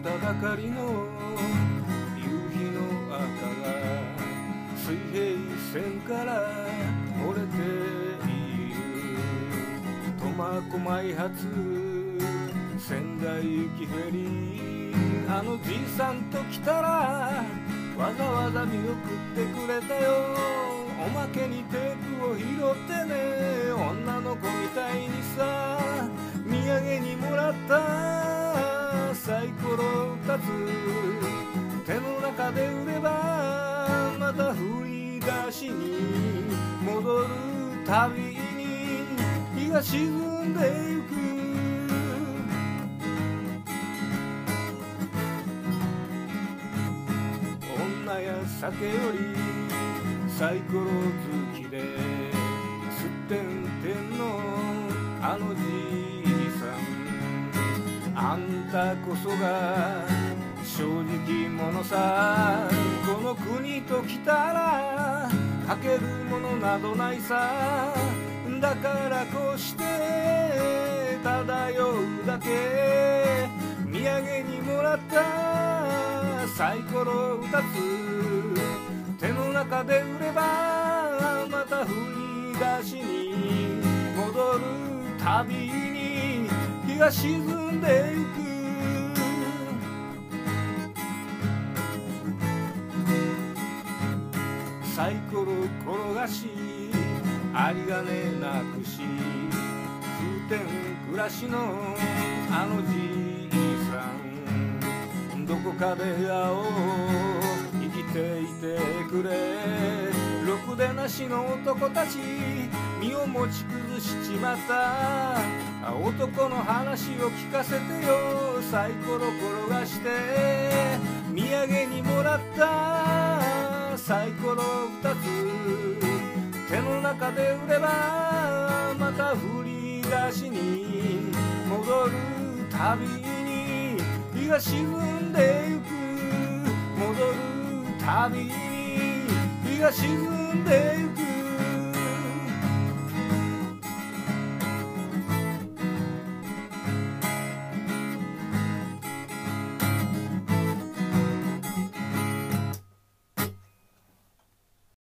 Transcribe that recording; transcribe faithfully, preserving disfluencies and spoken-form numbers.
たばかりの夕日の赤が水平線から漏れている。苫小牧発仙台行きフェリー、あのじいさんと来たらわざわざ見送ってくれたよ。おまけにテープを拾ってね、女の子みたいにさ、土産にもらったサイコロ二つ手の中で売れば、また振り出しに戻るたびに日が沈んでゆく。女や酒よりサイコロ好きで、すってんてんのあのじいさん、あんたこそが正直者さ。この国と来たらかけるものなどないさ。だからこうして漂うだけ、土産にもらったサイコロ二つ手の中で売れば、また振り出しに戻るたびに日が沈んでゆく。サイコロ転がし有り金なくし、風天暮らしのあのじいさん、どこかで会おう生きていてくれ。ろくでなしの男たち身を持ち崩しちまった。男の話を聞かせてよ、サイコロ転がして土産にもらったサイコロ二つ手の中で売れば、また振り出しに戻るたびに日が沈んでゆく。戻るたびに日が沈んでゆく。